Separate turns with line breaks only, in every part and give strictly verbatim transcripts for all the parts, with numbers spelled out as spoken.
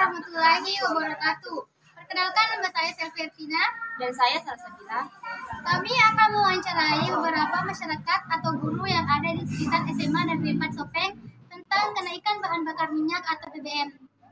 warahmatullahi wabarakatuh. Perkenalkan, nama saya Selvertina
Dan saya Salsabila.
Kami akan mewawancarai beberapa masyarakat atau guru yang ada di sekitar S M A dan B empat Sopeng tentang kenaikan bahan bakar minyak atau B B M.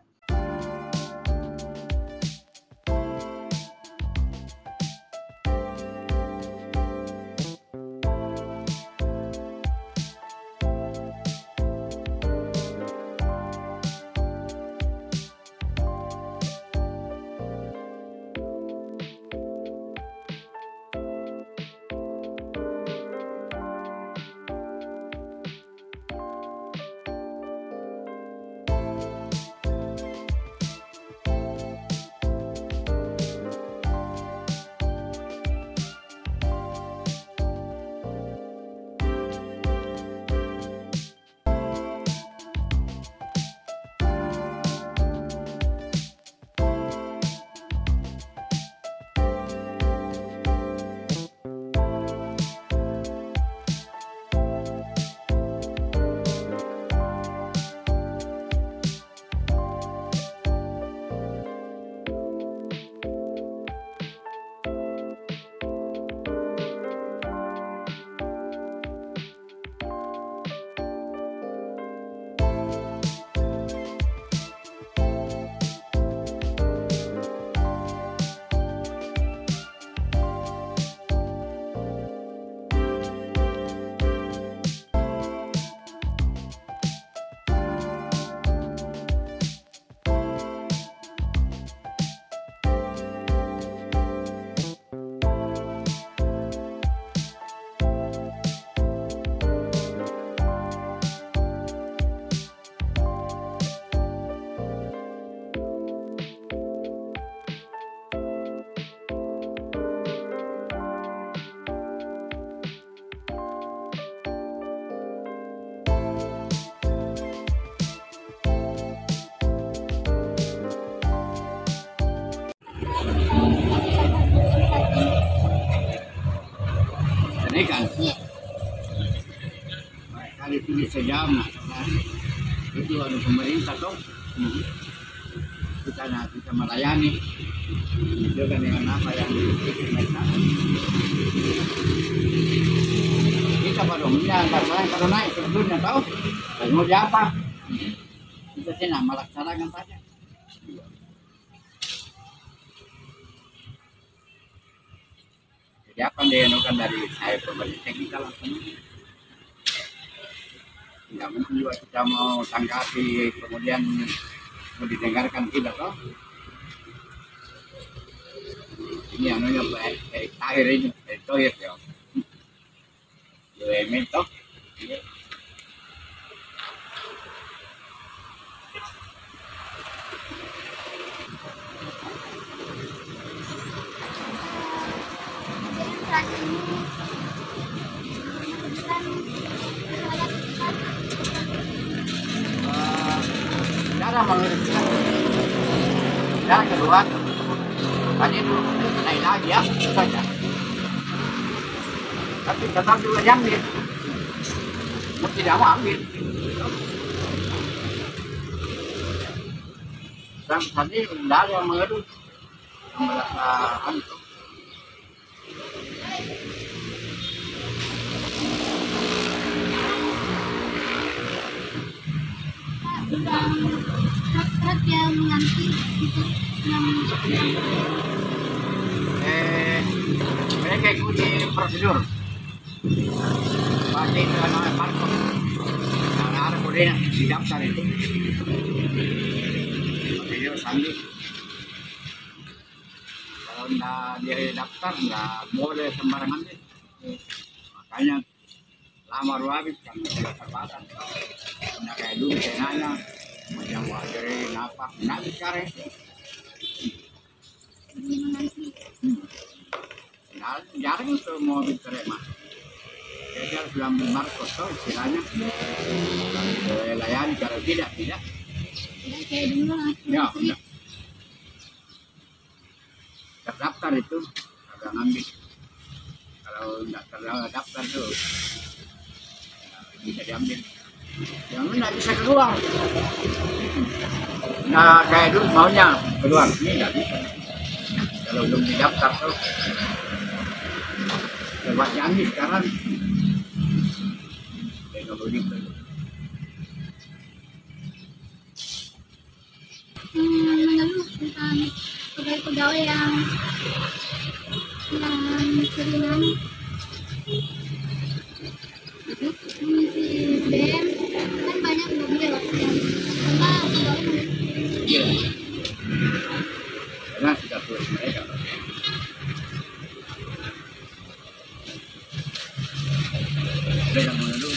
Kenaikan kali itu sejam itu anu pemerintah toh kita nah, kita melayani itu kan dengan apa yang mereka kita pada umumnya nggak salah pada naik sebelumnya tahu dan mau apa kita sih nah melaksanakan saja. Jadi apa yang dianukan dari saya pemerintah kita langsung tidak mungkin juga kita mau tanggapi kemudian mau didengarkan tidak toh ini anunya baik akhir ini itu ya B M toh cara mengerjakan dan kedua tadi itu naik lagi ya saja tapi tetap juga diambil mau tidak mau ambil dan tadi tidak ada yang mengeduh merasa itu
Hak yang menanti untuk
eh mereka ikuti prosedur pasti itu namanya parkir karena ada kemudian di daftar itu prosedur sambil kalau nggak dia daftar nggak boleh sembarangan deh makanya lama habis kan sudah terbatas nggak kayak dulu saya nanya macam wajarin apa nggak sekarang nah jarang itu mobil terima jadi harus ambil markos tuh istilahnya kalau layani kalau tidak tidak
kayak dulu
ya enggak terdaftar itu agak ngambil kalau nggak terdaftar tuh bisa diambil yang mana bisa keluar Nah, kayak dulu maunya keluar ini nggak bisa. Kalau belum didaftar tuh lewat canggih sekarang teknologi itu.
Hmm, mengeluh tentang pegawai-pegawai yang yang seringan mengisi B E M kan banyak mobil yang karena pegawai
Iya. Karena sudah tulis mereka. Mereka mengeluh.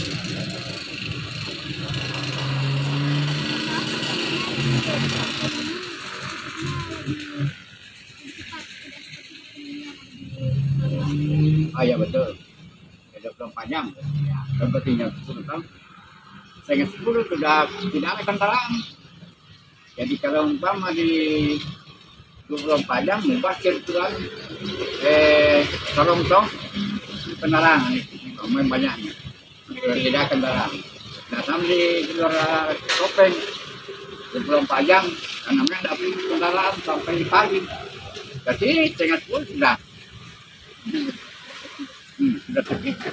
Ah ya betul. Ada belum panjang. Ya, tempatnya sepuluh tahun. Saya sepuluh sudah tidak ada kendaraan. Jadi kalau umpama di dua puluh empat jam mubasir itu kan eh tolong tong penerangan itu main banyaknya tidak kendaraan. Nah sampai di luar Topeng dua puluh empat jam karena memang tidak punya kendaraan sampai pagi. Jadi setengah sepuluh sudah hmm, sudah terpisah.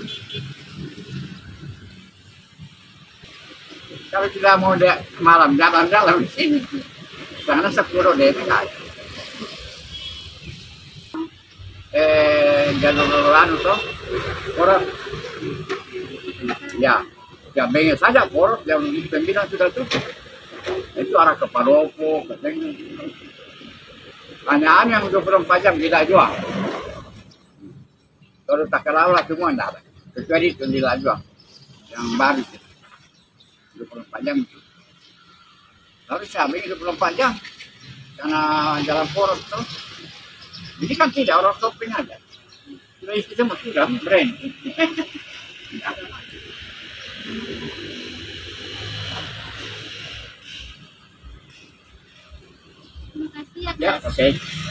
Kalau sudah mau de malam jalan-jalan di sini, karena sepuluh deh kan. Eh jalur anu tuh, poros. Ya, ya bengkel saja poros yang pimpinan sudah tutup. Itu arah ke Paropo, ke Tengah. Hanya yang dua puluh empat jam tidak jual. Kalau tak kelala semua tidak ada. Kecuali itu tidak jual. Yang baru itu. dua puluh empat jam itu. Lalu siapa dua puluh empat jam? Karena jalan poros itu. Jadi kan tidak orang shopping aja. Sudah isi semua sudah brand.
terima kasih
Ya,
atas
oke. Okay.